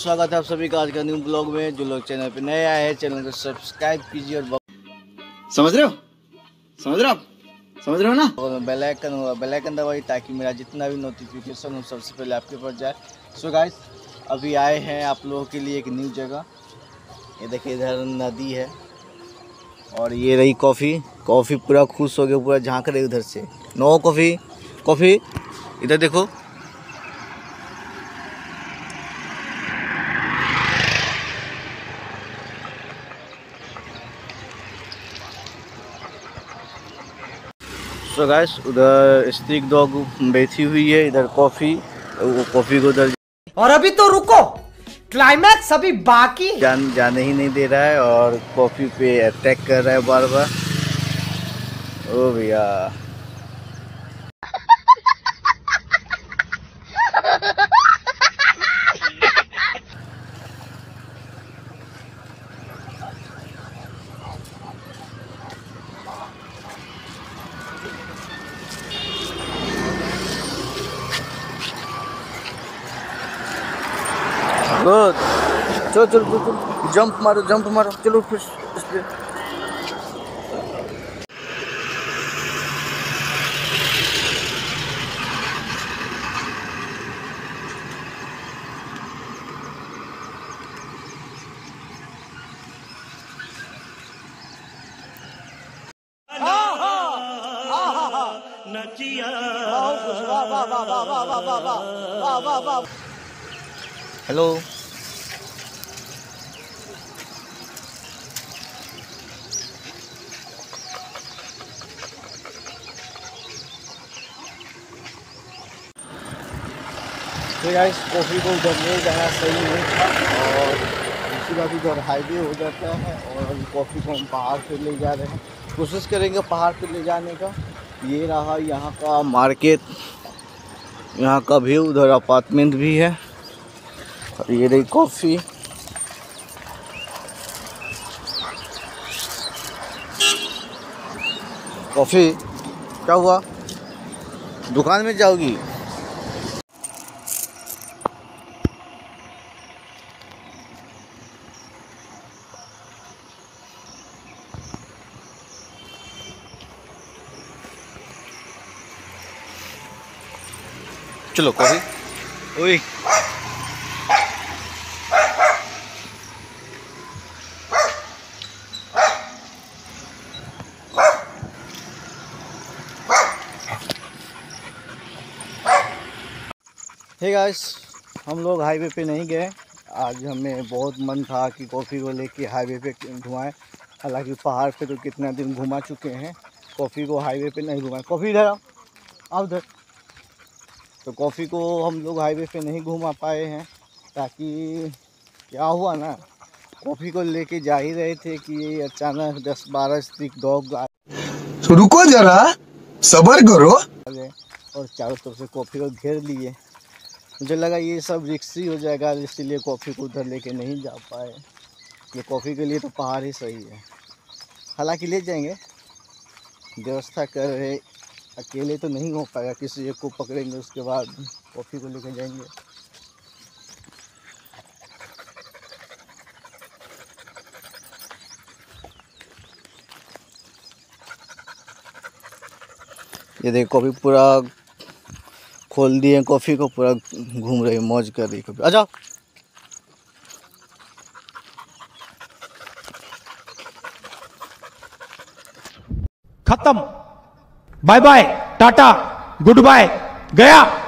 स्वागत है आप सभी का आज का न्यू ब्लॉग में। जो लोग चैनल पे नए आए हैं चैनल को सब्सक्राइब कीजिए और समझ रहे हो ना, और बेल आइकन दबाइए ताकि मेरा जितना भी नोटिफिकेशन हो सबसे पहले आपके पास जाए। सो गाइस, अभी आए हैं आप लोगों के लिए एक न्यू जगह। ये देखिए इधर नदी है और ये रही कॉफ़ी पूरा खुश हो गया, पूरा झांक रही उधर से। नो कॉफ़ी इधर देखो। सो गाइस, उधर स्टिक डॉग बैठी हुई है, इधर कॉफ़ी को उधर, और अभी तो रुको, क्लाइमैक्स अभी बाकी जाने ही नहीं दे रहा है और कॉफ़ी पे अटैक कर रहा है बार बार। ओ भैया गुड, चलो जंप मारो चलो फिर इस पे। हेलो, तो गाइस कॉफ़ी को उधर ले जाना सही नहीं था और दूसरी बात उधर हाईवे हो जाता है और कॉफ़ी को हम पहाड़ पे ले जा रहे हैं। कोशिश करेंगे पहाड़ पे ले जाने का। ये रहा यहाँ का मार्केट, यहाँ का व्यू, उधर अपार्टमेंट भी है और ये रही कॉफ़ी। क्या हुआ, दुकान में जाओगी? चलो कॉफ़ी। ओए हे गाइस, हम लोग हाईवे पे नहीं गए। आज हमें बहुत मन था कि कॉफ़ी को लेके हाईवे पे घुमाएं। हालांकि पहाड़ पे तो कितना दिन घुमा चुके हैं, कॉफ़ी को हाईवे पे नहीं घुमाएं। कॉफ़ी इधर आओ उधर। तो कॉफ़ी को हम लोग हाईवे पे नहीं घुमा पाए हैं ताकि क्या हुआ ना, कॉफ़ी को लेके जा ही रहे थे कि अचानक 10-12 स्टिक डॉग तो रुको जरा, सब्र करो। और चारों तरफ से कॉफ़ी को घेर लिए। मुझे लगा ये सब रिक्सी हो जाएगा, इसीलिए कॉफ़ी को उधर लेके नहीं जा पाए। ये कॉफ़ी के लिए तो पहाड़ ही सही है। हालांकि ले जाएंगे, व्यवस्था कर रहे, अकेले तो नहीं हो पाएगा, किसी एक को पकड़ेंगे उसके बाद कॉफ़ी को लेके जाएंगे। ये देखो कॉफ़ी पूरा खोल दिए, कॉफ़ी को पूरा घूम रही, मौज कर रही कॉफ़ी। आ जाओ। खत्म, bye bye, tata, good bye, गया।